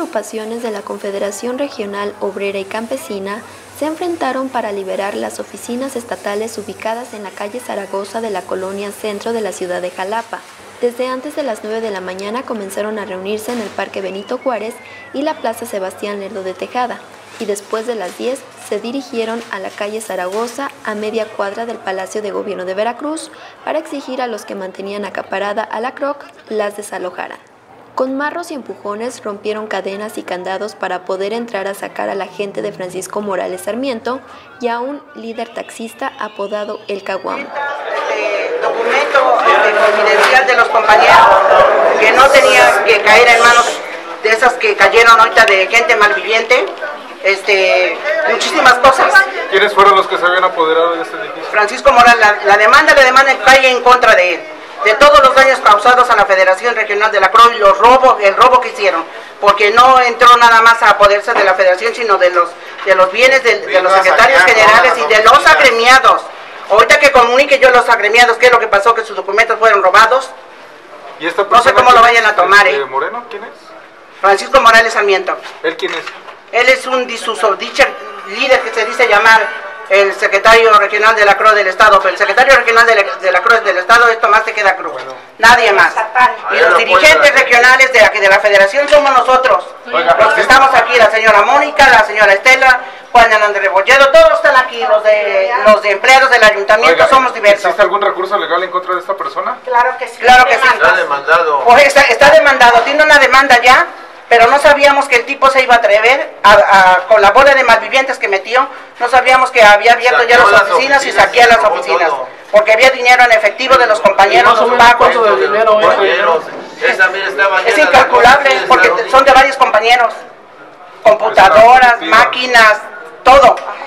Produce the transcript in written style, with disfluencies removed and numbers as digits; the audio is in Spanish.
agrupaciones de la Confederación Regional Obrera y Campesina se enfrentaron para liberar las oficinas estatales ubicadas en la calle Zaragoza de la colonia Centro de la ciudad de Jalapa. Desde antes de las 9 de la mañana comenzaron a reunirse en el Parque Benito Juárez y la Plaza Sebastián Lerdo de Tejada, y después de las 10 se dirigieron a la calle Zaragoza, a media cuadra del Palacio de Gobierno de Veracruz, para exigir a los que mantenían acaparada a la CROC las desalojaran. Con marros y empujones rompieron cadenas y candados para poder entrar a sacar a la gente de Francisco Morales Sarmiento y a un líder taxista apodado El Caguamo. Documento confidencial de los compañeros que no tenía que caer en manos de esas que cayeron ahorita de gente malviviente, muchísimas cosas. ¿Quiénes fueron los que se habían apoderado de este edificio? Francisco Morales, la demanda cae en contra de él, de todos los daños causados a la Federación Regional de la CROC y el robo que hicieron, porque no entró nada más a apoderarse de la Federación, sino de los bienes de los secretarios generales y de los agremiados. Ahorita que comunique yo a los agremiados qué es lo que pasó, que sus documentos fueron robados. ¿Y esta no sé cómo lo vayan a tomar, ¿Moreno? ¿Quién es? Francisco Morales Sarmiento. ¿Él quién es? Él es un líder que se dice llamar el secretario regional de la CROC del Estado, pero el secretario regional de la CROC del Estado es Tomás Tejeda Cruz, bueno, nadie más. Y los dirigentes regionales de la Federación somos nosotros, los que estamos aquí, la señora Mónica, la señora Estela, Juan Hernández Rebolledo, todos están aquí, los de empleados del ayuntamiento. Somos diversos. ¿Existe algún recurso legal en contra de esta persona? Claro que sí. Claro que sí. Está demandado. Pues está demandado, tiene una demanda ya, pero no sabíamos que el tipo se iba a atrever con la bola de malvivientes que metió, no sabíamos que había abierto ya las oficinas y saquea las oficinas, porque había dinero en efectivo de los compañeros, los pagos. Es incalculable, porque son de varios compañeros, computadoras, máquinas, todo.